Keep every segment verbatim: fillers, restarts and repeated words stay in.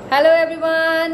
Hello everyone,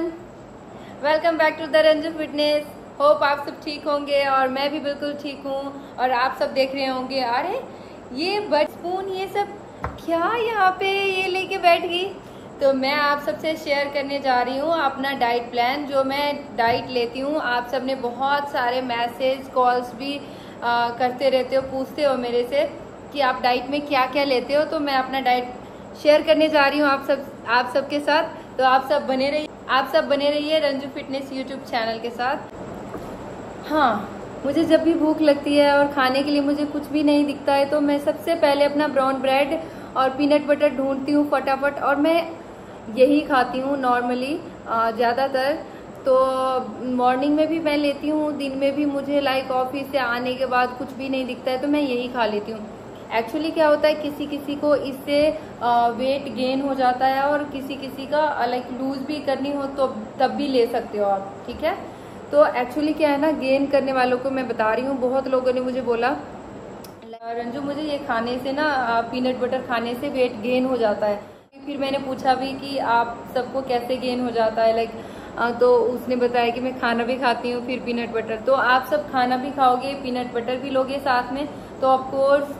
welcome back to the Ranju fitness. Hope आप सब ठीक होंगे और मैं भी बिल्कुल ठीक हूँ। और आप सब देख रहे होंगे, अरे ये बट स्पून ये सब क्या यहाँ पे ये लेके बैठ गई। तो मैं आप सबसे शेयर करने जा रही हूँ अपना डाइट प्लान, जो मैं डाइट लेती हूँ। आप सब ने बहुत सारे मैसेज कॉल्स भी आ, करते रहते हो, पूछते हो मेरे से कि आप डाइट में क्या क्या लेते हो। तो मैं अपना डाइट शेयर करने जा रही हूँ आप सब आप सबके साथ। तो आप सब बने रहिए आप सब बने रहिए रंजू फिटनेस यूट्यूब चैनल के साथ। हाँ, मुझे जब भी भूख लगती है और खाने के लिए मुझे कुछ भी नहीं दिखता है, तो मैं सबसे पहले अपना ब्राउन ब्रेड और पीनट बटर ढूंढती हूँ फटाफट, और मैं यही खाती हूँ नॉर्मली ज़्यादातर। तो मॉर्निंग में भी मैं लेती हूँ, दिन में भी मुझे लाइक ऑफिस से आने के बाद कुछ भी नहीं दिखता है तो मैं यही खा लेती हूँ। एक्चुअली क्या होता है, किसी किसी को इससे वेट गेन हो जाता है और किसी किसी का लाइक लूज भी करनी हो तो तब भी ले सकते हो आप, ठीक है। तो एक्चुअली क्या है ना, गेन करने वालों को मैं बता रही हूँ। बहुत लोगों ने मुझे बोला रंजू मुझे ये खाने से ना, पीनट बटर खाने से वेट गेन हो जाता है। फिर मैंने पूछा भी कि आप सबको कैसे गेन हो जाता है लाइक, तो उसने बताया कि मैं खाना भी खाती हूँ फिर पीनट बटर। तो आप सब खाना भी खाओगे, पीनट बटर भी लोगे साथ में, तो ऑफकोर्स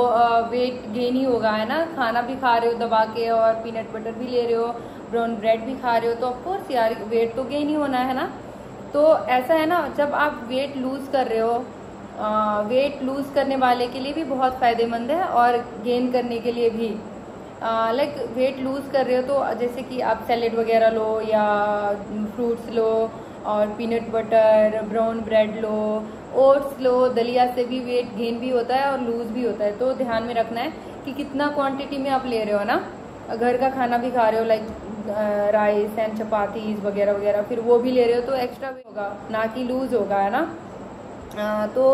वेट गेन ही होगा, है ना। खाना भी खा रहे हो दबा के और पीनट बटर भी ले रहे हो, ब्राउन ब्रेड भी खा रहे हो, तो ऑफकोर्स यार वेट तो गेन ही होना है ना। तो ऐसा है ना, जब आप वेट लूज कर रहे हो, आ, वेट लूज करने वाले के लिए भी बहुत फायदेमंद है और गेन करने के लिए भी। लाइक वेट लूज कर रहे हो तो जैसे कि आप सैलेड वगैरह लो या फ्रूट्स लो और पीनट बटर, ब्राउन ब्रेड लो, ओट्स लो, दलिया से भी वेट गेन भी होता है और लूज भी होता है। तो ध्यान में रखना है कि कितना क्वांटिटी में आप ले रहे हो ना। घर का खाना भी खा रहे हो लाइक राइस एंड चपातीज वगैरह वगैरह, फिर वो भी ले रहे हो तो एक्स्ट्रा भी होगा, ना कि लूज होगा, है ना। आ, तो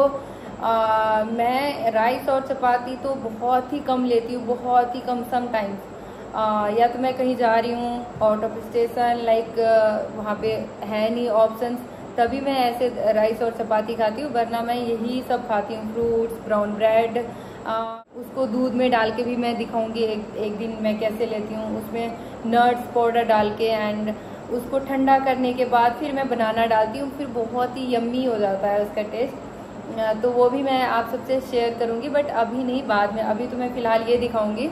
आ, मैं राइस और चपाती तो बहुत ही कम लेती हूँ, बहुत ही कम समटाइम्स। या तो मैं कहीं जा रही हूँ आउट ऑफ स्टेशन, लाइक वहाँ पे है नहीं ऑप्शंस, तभी मैं ऐसे राइस और चपाती खाती हूँ, वरना मैं यही सब खाती हूँ। फ्रूट्स, ब्राउन ब्रेड, उसको दूध में डाल के भी मैं दिखाऊंगी एक एक दिन मैं कैसे लेती हूँ। उसमें नट्स पाउडर डाल के एंड उसको ठंडा करने के बाद फिर मैं बनाना डालती हूँ, फिर बहुत ही यम्मी हो जाता है उसका टेस्ट। तो वो भी मैं आप सबसे शेयर करूँगी, बट अभी नहीं, बाद में। अभी तो मैं फ़िलहाल ये दिखाऊँगी।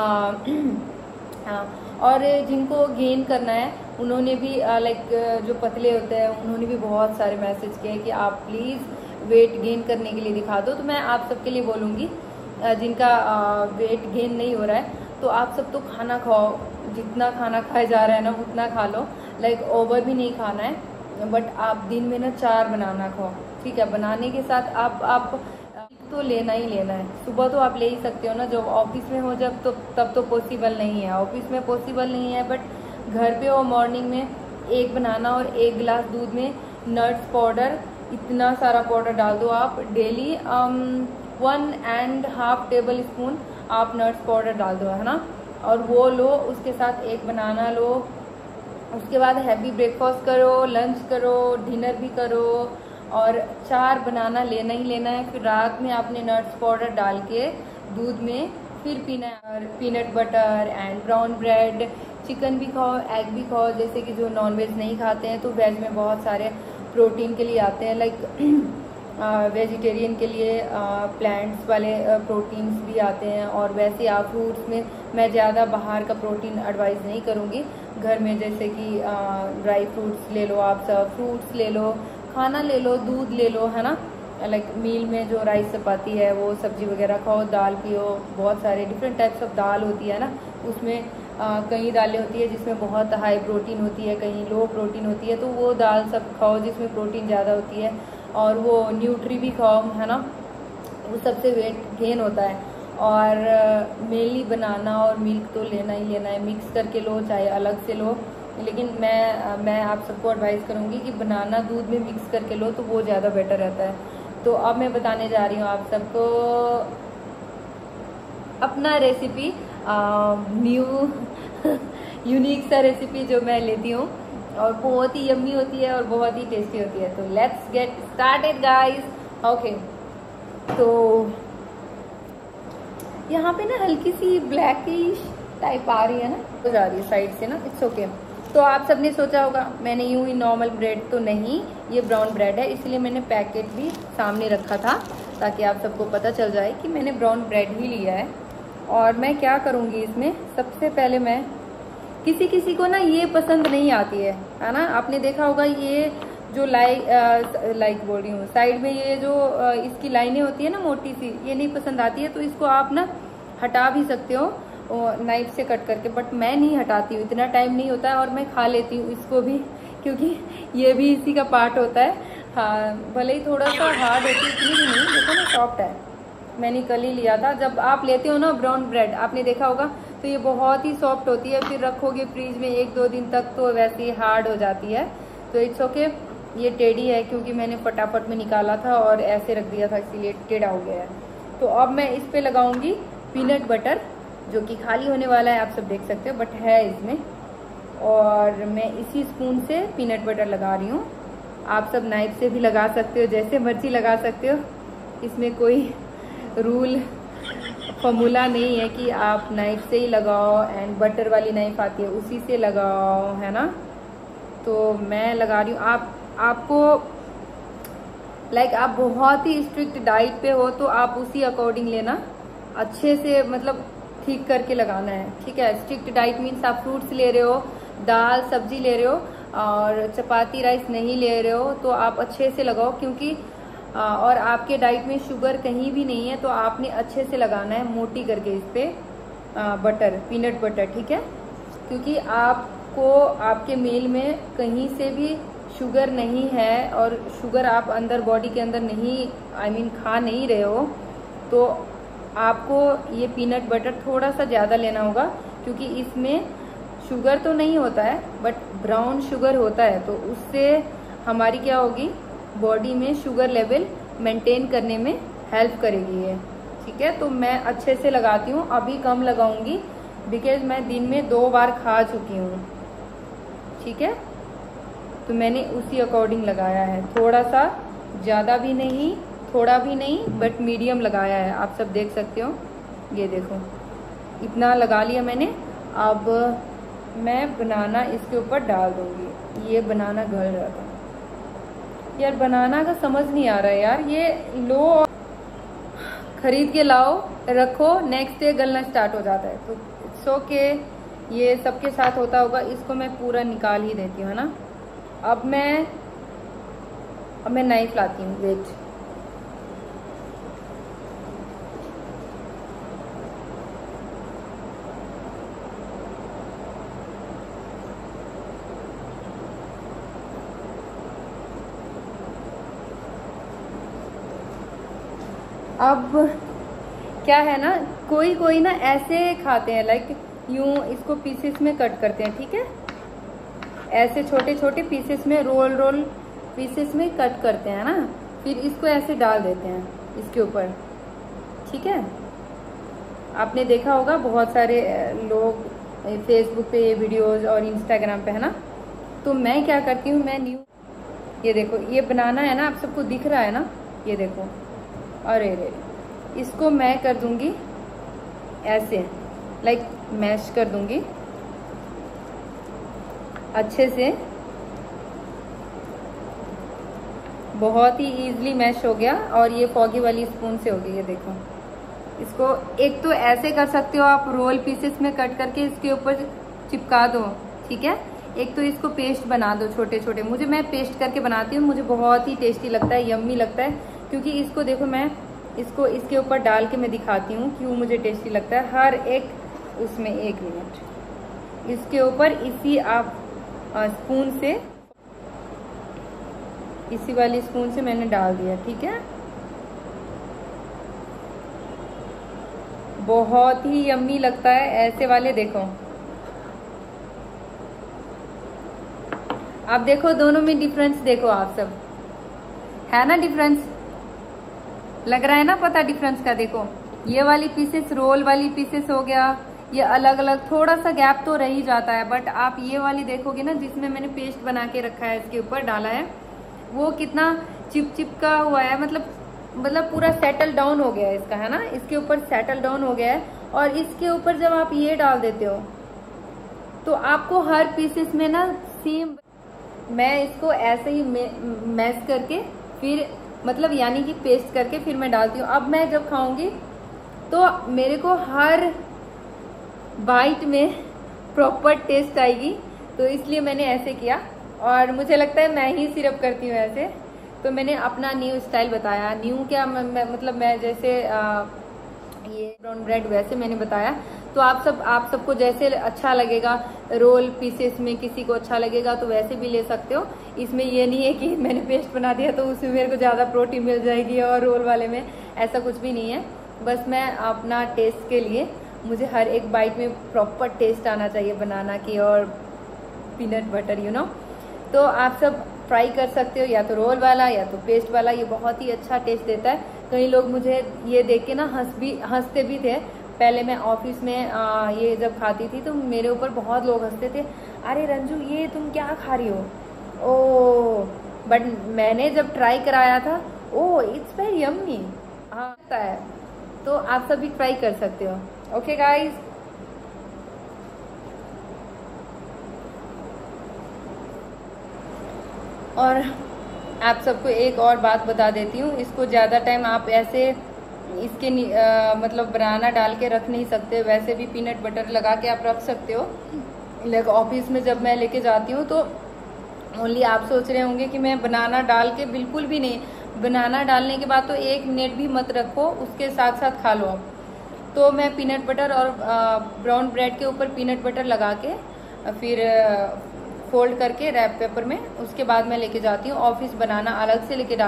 हाँ, और जिनको गेन करना है उन्होंने भी लाइक जो पतले होते हैं उन्होंने भी बहुत सारे मैसेज किए कि आप प्लीज़ वेट गेन करने के लिए दिखा दो। तो मैं आप सबके लिए बोलूँगी, जिनका वेट गेन नहीं हो रहा है तो आप सब तो खाना खाओ, जितना खाना खाया जा रहा है ना उतना खा लो। लाइक ओवर भी नहीं खाना है, बट आप दिन में ना चार बनाना खाओ, ठीक है। बनाने के साथ आप आप तो लेना ही लेना है। सुबह तो आप ले ही सकते हो ना, जब ऑफिस में हो जब तो तब तो पॉसिबल नहीं है, ऑफिस में पॉसिबल नहीं है, बट घर पे हो मॉर्निंग में एक बनाना और एक गिलास दूध में नट्स पाउडर, इतना सारा पाउडर डाल दो आप daily. One and half tablespoon आप नट्स पाउडर डाल दो, है ना, और वो लो। उसके साथ एक बनाना लो, उसके बाद हैवी ब्रेकफास्ट करो, लंच करो, डिनर भी करो, और चार बनाना लेना ही लेना है। फिर रात में आपने नट्स पाउडर डाल के दूध में फिर पीना है, और peanut butter and brown bread. Chicken भी खाओ, एग भी खाओ, जैसे कि जो नॉनवेज नहीं खाते हैं तो वेज में बहुत सारे प्रोटीन के लिए आते हैं, लाइक वेजिटेरियन के लिए प्लांट्स वाले प्रोटीन्स भी आते हैं। और वैसे आप फ्रूट्स में मैं ज़्यादा बाहर का प्रोटीन एडवाइस नहीं करूँगी, घर में जैसे कि ड्राई फ्रूट्स ले लो, आप सब फ्रूट्स ले लो, खाना ले लो, दूध ले लो, है ना। लाइक मील में जो राइस चपाती है वो सब्जी वगैरह खाओ, दाल पियो, बहुत सारे डिफरेंट टाइप्स ऑफ दाल होती है ना, उसमें आ, कई दालें होती है जिसमें बहुत हाई प्रोटीन होती है, कहीं लो प्रोटीन होती है, तो वो दाल सब खाओ जिसमें प्रोटीन ज़्यादा होती है। और वो न्यूट्री भी खाओ, है ना, वो सबसे वेट गेन होता है। और मेनली बनाना और मिल्क तो लेना ही लेना है, मिक्स करके लो चाहे अलग से लो, लेकिन मैं मैं आप सबको एडवाइस करूँगी कि बनाना दूध में मिक्स करके लो तो वो ज़्यादा बेटर रहता है। तो अब मैं बताने जा रही हूँ आप सबको अपना रेसिपी, न्यू यूनिक सा रेसिपी जो मैं लेती हूँ और बहुत ही यम्मी होती है और बहुत ही टेस्टी होती है। तो let's get started guys. Okay, तो यहाँ पे ना हल्की सी ब्लैकिश टाइप आ रही है ना, तो जा रही है साइड से ना, इट्स ओके। तो आप सबने सोचा होगा मैंने यूं ही नॉर्मल ब्रेड, तो नहीं, ये ब्राउन ब्रेड है, इसलिए मैंने पैकेट भी सामने रखा था ताकि आप सबको पता चल जाए कि मैंने ब्राउन ब्रेड ही लिया है। और मैं क्या करूँगी इसमें, सबसे पहले मैं, किसी किसी को ना ये पसंद नहीं आती है है ना, आपने देखा होगा ये जो लाइक लाइक बोल रही हूँ, साइड में ये जो आ, इसकी लाइनें होती है ना मोटी सी, ये नहीं पसंद आती है, तो इसको आप ना हटा भी सकते हो नाइफ से कट करके, बट मैं नहीं हटाती हूँ, इतना टाइम नहीं होता है, और मैं खा लेती हूँ इसको भी, क्योंकि ये भी इसी का पार्ट होता है। हाँ, भले ही थोड़ा सा हार्ड होती है, इतनी भी नहीं, देखो ना सॉफ्ट है, मैंने कल ही लिया था। जब आप लेते हो ना ब्राउन ब्रेड, आपने देखा होगा, तो ये बहुत ही सॉफ्ट होती है, फिर रखोगे फ्रीज में एक दो दिन तक तो वैसे ही हार्ड हो जाती है। तो इट्स ओके, ये टेढ़ी है क्योंकि मैंने फटाफट में निकाला था और ऐसे रख दिया था, इसीलिए टेढ़ा हो गया है। तो अब मैं इस पे लगाऊंगी पीनट बटर, जो कि खाली होने वाला है, आप सब देख सकते हो, बट है इसमें। और मैं इसी स्पून से पीनट बटर लगा रही हूँ, आप सब नाइफ से भी लगा सकते हो, जैसे मर्जी लगा सकते हो, इसमें कोई रूल फॉर्मूला नहीं है कि आप नाइफ से ही लगाओ, एंड बटर वाली नाइफ आती है उसी से लगाओ, है ना। तो मैं लगा रही हूँ, आप आपको लाइक like, आप बहुत ही स्ट्रिक्ट डाइट पे हो तो आप उसी अकॉर्डिंग लेना, अच्छे से मतलब ठीक करके लगाना है, ठीक है। स्ट्रिक्ट डाइट मीन्स आप फ्रूट्स ले रहे हो, दाल सब्जी ले रहे हो, और चपाती राइस नहीं ले रहे हो, तो आप अच्छे से लगाओ, क्योंकि और आपके डाइट में शुगर कहीं भी नहीं है, तो आपने अच्छे से लगाना है मोटी करके इस पे बटर, पीनट बटर, ठीक है। क्योंकि आपको आपके मील में कहीं से भी शुगर नहीं है, और शुगर आप अंदर बॉडी के अंदर नहीं, आई मीन खा नहीं रहे हो, तो आपको ये पीनट बटर थोड़ा सा ज़्यादा लेना होगा, क्योंकि इसमें शुगर तो नहीं होता है बट ब्राउन शुगर होता है, तो उससे हमारी क्या होगी, बॉडी में शुगर लेवल मेंटेन करने में हेल्प करेगी ये, ठीक है। तो मैं अच्छे से लगाती हूँ, अभी कम लगाऊंगी बिकॉज मैं दिन में दो बार खा चुकी हूँ, ठीक है। तो मैंने उसी अकॉर्डिंग लगाया है, थोड़ा सा, ज़्यादा भी नहीं थोड़ा भी नहीं, बट मीडियम लगाया है, आप सब देख सकते हो, ये देखो इतना लगा लिया मैंने। अब मैं बनाना इसके ऊपर डाल दूंगी, ये बनाना गल रहा था यार, बनाना का समझ नहीं आ रहा है यार, ये लो खरीद के लाओ रखो, नेक्स्ट डे गलना स्टार्ट हो जाता है, तो इट्स ओके, ये सबके साथ होता होगा। इसको मैं पूरा निकाल ही देती हूँ, है ना। अब मैं अब मैं नाइफ लाती हूँ, वेट, अब क्या है ना, कोई कोई ना ऐसे खाते हैं, लाइक यूं इसको पीसेस में कट करते हैं, ठीक है, ऐसे छोटे छोटे पीसेस में, रोल रोल पीसेस में कट करते हैं ना, फिर इसको ऐसे डाल देते हैं इसके ऊपर, ठीक है। आपने देखा होगा बहुत सारे लोग फेसबुक पे ये वीडियोस और इंस्टाग्राम पे, है ना। तो मैं क्या करती हूँ, मैं न्यू, ये देखो ये बनाना है ना, आप सबको दिख रहा है ना, ये देखो, अरे रे, इसको मैं कर दूंगी ऐसे, लाइक मैश कर दूंगी अच्छे से, बहुत ही इजीली मैश हो गया, और ये फॉगी वाली स्पून से हो गई, ये देखो। इसको एक तो ऐसे कर सकते हो आप, रोल पीसेस में कट करके इसके ऊपर चिपका दो, ठीक है। एक तो इसको पेस्ट बना दो छोटे छोटे, मुझे मैं पेस्ट करके बनाती हूँ, मुझे बहुत ही टेस्टी लगता है, यम्मी लगता है, क्योंकि इसको देखो, मैं इसको इसके ऊपर डाल के मैं दिखाती हूँ क्यों मुझे टेस्टी लगता है, हर एक उसमें, एक मिनट, इसके ऊपर इसी आप स्पून से, इसी वाली स्पून से मैंने डाल दिया, ठीक है। बहुत ही यम्मी लगता है ऐसे वाले, देखो आप, देखो दोनों में डिफरेंस देखो आप सब, है ना डिफरेंस, लग रहा है ना पता डिफरेंस का। देखो ये वाली पीसेस, रोल वाली पीसेस हो गया, ये अलग अलग, थोड़ा सा गैप तो रह ही जाता है, बट आप ये वाली देखोगे ना, जिसमें मैंने पेस्ट बना के रखा है, इसके ऊपर डाला है, वो कितना चिप चिपका हुआ है, मतलब मतलब पूरा सेटल डाउन हो गया है इसका, है ना, इसके ऊपर सेटल डाउन हो गया है। और इसके ऊपर जब आप ये डाल देते हो, तो आपको हर पीसेस में ना सेम, मैं इसको ऐसे ही मैश करके फिर मतलब यानी कि पेस्ट करके फिर मैं डालती हूँ। अब मैं जब खाऊंगी तो मेरे को हर बाइट में प्रॉपर टेस्ट आएगी, तो इसलिए मैंने ऐसे किया। और मुझे लगता है मैं ही सिर्फ करती हूँ ऐसे, तो मैंने अपना न्यू स्टाइल बताया। न्यू क्या मैं, मैं, मतलब मैं जैसे आ, ये ब्राउन ब्रेड वैसे मैंने बताया। तो आप सब आप सबको जैसे अच्छा लगेगा, रोल पीसेस में किसी को अच्छा लगेगा तो वैसे भी ले सकते हो। इसमें ये नहीं है कि मैंने पेस्ट बना दिया तो उसमें मेरे को ज़्यादा प्रोटीन मिल जाएगी और रोल वाले में ऐसा कुछ भी नहीं है। बस मैं अपना टेस्ट के लिए, मुझे हर एक बाइट में प्रॉपर टेस्ट आना चाहिए बनाना की और पीनट बटर यू नो। तो आप सब ट्राई कर सकते हो, या तो रोल वाला या तो पेस्ट वाला, ये बहुत ही अच्छा टेस्ट देता है। कई लोग मुझे ये देख के ना हंस भी हंसते भी थे। पहले मैं ऑफिस में आ, ये जब खाती थी तो मेरे ऊपर बहुत लोग हंसते थे, अरे रंजू ये तुम क्या खा रही हो। ओ बट मैंने जब ट्राई कराया था, ओ इट्स वेरी यम्मी। हाँ आता है, तो आप सब भी ट्राई कर सकते हो। ओके गाइज, और आप सबको एक और बात बता देती हूँ, इसको ज़्यादा टाइम आप ऐसे इसके आ, मतलब बनाना डाल के रख नहीं सकते। वैसे भी पीनट बटर लगा के आप रख सकते हो। लाइक ऑफिस में जब मैं लेके जाती हूँ तो ओनली आप सोच रहे होंगे कि मैं बनाना डाल के, बिल्कुल भी नहीं। बनाना डालने के बाद तो एक मिनट भी मत रखो, उसके साथ साथ खा लो। तो मैं पीनट बटर और ब्राउन ब्रेड के ऊपर पीनट बटर लगा के फिर फोल्ड करके रैप पेपर में, उसके बाद मैं लेके जाती हूँ ऑफिस। बनाना अलग से लेके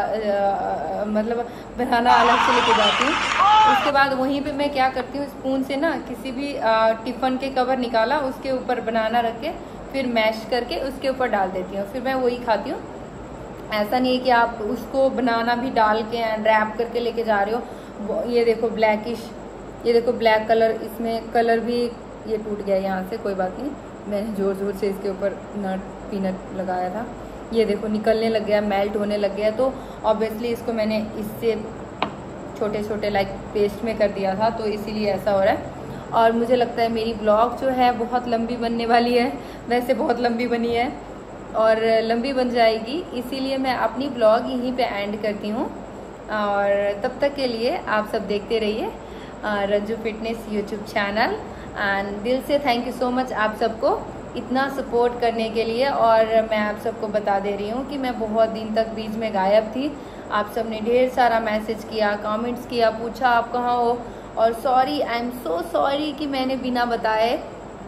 मतलब बनाना अलग से लेके जाती हूँ। उसके बाद वहीं पे मैं क्या करती हूँ, स्पून से ना किसी भी टिफ़न के कवर निकाला, उसके ऊपर बनाना रख के फिर मैश करके उसके ऊपर डाल देती हूँ, फिर मैं वही खाती हूँ। ऐसा नहीं है कि आप उसको बनाना भी डाल के रैप करके लेके जा रहे हो। ये देखो ब्लैकिश, ये देखो ब्लैक कलर, इसमें कलर भी ये टूट गया यहाँ से, कोई बात नहीं, मैंने जोर जोर से इसके ऊपर नट पीनट लगाया था। ये देखो निकलने लग गया, मेल्ट होने लग गया। तो ऑब्वियसली इसको मैंने इससे छोटे छोटे लाइक पेस्ट में कर दिया था, तो इसीलिए ऐसा हो रहा है। और मुझे लगता है मेरी ब्लॉग जो है बहुत लंबी बनने वाली है, वैसे बहुत लंबी बनी है और लंबी बन जाएगी, इसीलिए मैं अपनी ब्लॉग यहीं पे एंड करती हूँ। और तब तक के लिए आप सब देखते रहिए Ranju fitness YouTube channel. And दिल से थैंक यू सो मच आप सबको इतना सपोर्ट करने के लिए। और मैं आप सबको बता दे रही हूँ कि मैं बहुत दिन तक बीच में गायब थी। आप सब ने ढेर सारा मैसेज किया, कमेंट्स किया, पूछा आप कहाँ हो। और sorry, I am so sorry कि मैंने बिना बताए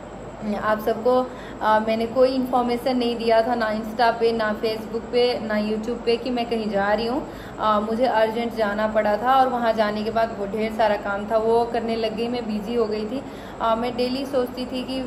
आप सबको आ, मैंने कोई इन्फॉर्मेशन नहीं दिया था, ना इंस्टा पे, ना फेसबुक पे, ना यूट्यूब पे कि मैं कहीं जा रही हूँ। मुझे अर्जेंट जाना पड़ा था और वहाँ जाने के बाद वो ढेर सारा काम था, वो करने लग गई, मैं बिजी हो गई थी। आ, मैं डेली सोचती थी कि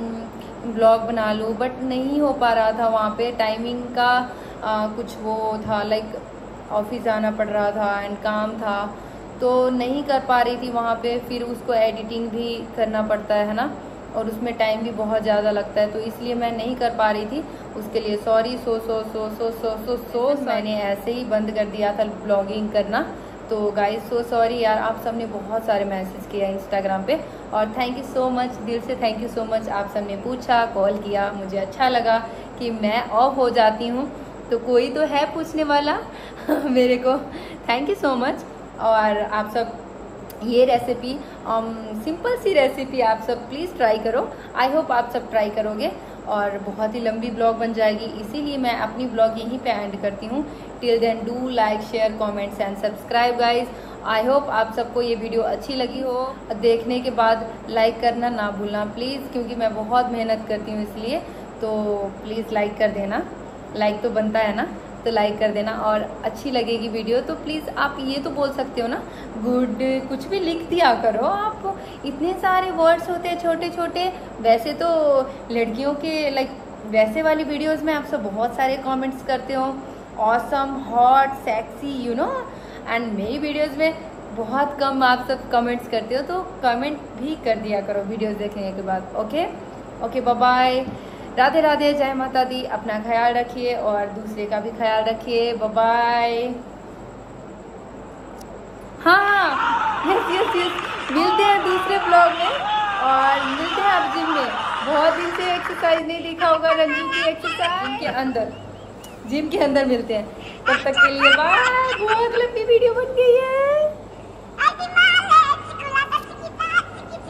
ब्लॉग बना लूँ, बट नहीं हो पा रहा था। वहाँ पे टाइमिंग का आ, कुछ वो था, लाइक ऑफिस जाना पड़ रहा था एंड काम था, तो नहीं कर पा रही थी वहाँ पे। फिर उसको एडिटिंग भी करना पड़ता है ना, और उसमें टाइम भी बहुत ज़्यादा लगता है, तो इसलिए मैं नहीं कर पा रही थी। उसके लिए सॉरी, सो सो सो सो सो सो सो मैंने ऐसे ही बंद कर दिया था ब्लॉगिंग करना। तो गाइस सो सॉरी यार, आप सब ने बहुत सारे मैसेज किया इंस्टाग्राम पे, और थैंक यू सो मच, दिल से थैंक यू सो मच। आप सब ने पूछा, कॉल किया, मुझे अच्छा लगा कि मैं ऑफ हो जाती हूँ तो कोई तो है पूछने वाला मेरे को। Thank you so much. और आप सब ये रेसिपी सिंपल सी रेसिपी आप सब प्लीज़ ट्राई करो। आई होप आप सब ट्राई करोगे, और बहुत ही लंबी ब्लॉग बन जाएगी, इसीलिए मैं अपनी ब्लॉग यहीं पे एंड करती हूँ। Till then do like, share, comments and subscribe guys. I hope आप सबको ये वीडियो अच्छी लगी हो। देखने के बाद लाइक करना ना भूलना प्लीज़, क्योंकि मैं बहुत मेहनत करती हूँ इसलिए, तो प्लीज़ लाइक कर देना। लाइक तो बनता है ना, तो लाइक कर देना। और अच्छी लगेगी वीडियो तो प्लीज़ आप ये तो बोल सकते हो ना, गुड, कुछ भी लिख दिया करो। आप इतने सारे वर्ड्स होते हैं छोटे छोटे। वैसे तो लड़कियों के लाइक वैसे वाली वीडियोस में आप सब बहुत सारे कमेंट्स करते हो, awesome, hot, sexy, you know, and मेरी वीडियोस में बहुत कम आप सब कमेंट्स करते हो, तो कमेंट भी कर दिया करो वीडियोस देखने के बाद। Okay okay, bye bye, Radhe Radhe, जय माता दी। अपना ख्याल रखिए और दूसरे का भी ख्याल रखिए। Bye bye. हाँ यस यस यस, मिलते हैं दूसरे ब्लॉग में, और मिलते हैं आप जिम में। बहुत दिन से एक्सरसाइज नहीं दिखा होगा रंजू की एक्सरसाइज। जिम के अंदर जिम के अंदर मिलते हैं, तब तक के लिए बाय। बहुत लंबी वीडियो बन गई है।